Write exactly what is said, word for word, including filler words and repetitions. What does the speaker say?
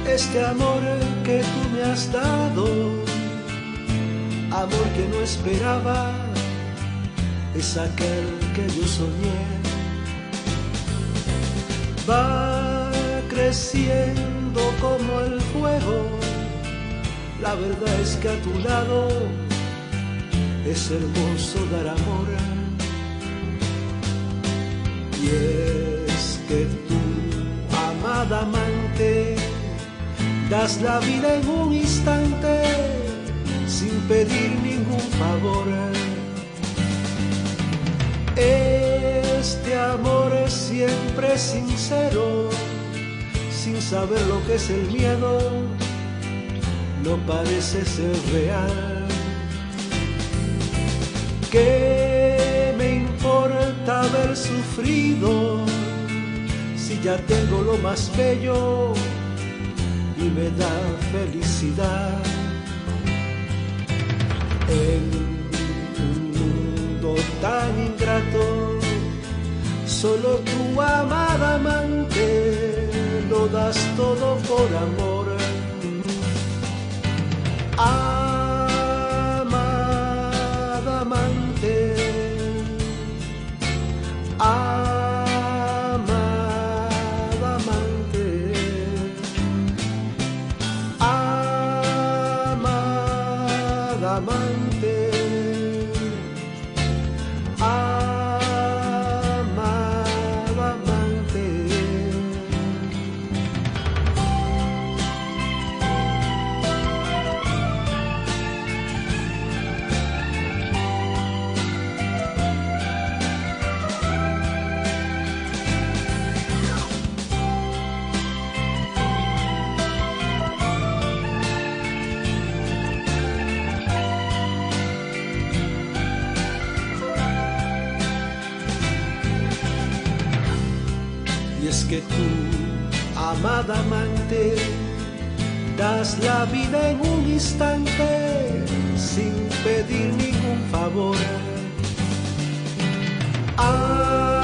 este amor que tú me has dado, amor que no esperaba, es aquel que yo soñé. Va creciendo como el fuego, la verdad es que a tu lado es hermoso dar amor. Y es que tú, amada amante, das la vida en un instante sin pedir ningún favor. Este amor es siempre sincero, sin saber lo que es el miedo, no parece ser real. ¿Qué me importa haber sufrido si ya tengo lo más bello y me da felicidad? En un mundo tan ingrato, solo tu amada amante lo das todo por amor. Amada amante, amada amante, amada amante, amada amante. Y es que tú, amada amante, das la vida en un instante sin pedir ningún favor. Ah,